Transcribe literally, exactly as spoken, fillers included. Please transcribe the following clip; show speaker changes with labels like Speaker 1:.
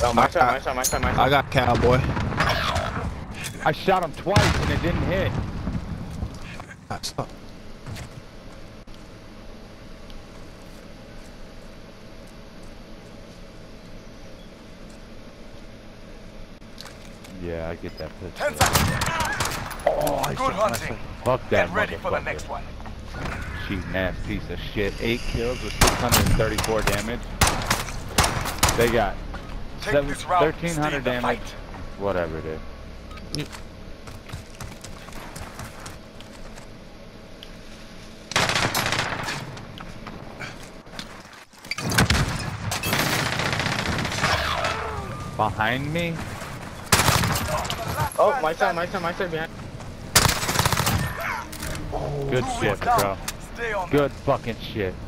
Speaker 1: Oh, my shot, my shot, my shot, my shot.
Speaker 2: I got Cowboy.
Speaker 3: I shot him twice and it didn't hit.
Speaker 2: Stop.
Speaker 3: Yeah, I get that pistol.
Speaker 4: Ten seconds.
Speaker 3: Oh, I
Speaker 4: Good
Speaker 3: shot
Speaker 4: hunting.
Speaker 3: myself. Fuck that
Speaker 4: Get ready for the
Speaker 3: motherfucker.
Speaker 4: next one.
Speaker 3: Cheating ass piece of shit. Eight kills with six hundred thirty-four damage. They got
Speaker 4: Take
Speaker 3: seven,
Speaker 4: this round.
Speaker 3: thirteen hundred
Speaker 4: Stay in the
Speaker 3: damage.
Speaker 4: fight.
Speaker 3: Whatever it is. Behind me?
Speaker 1: Oh, my side, my side, my side behind.
Speaker 3: Good
Speaker 4: Two
Speaker 3: shit,
Speaker 4: is down.
Speaker 3: bro.
Speaker 4: Stay on
Speaker 3: Good fucking shit.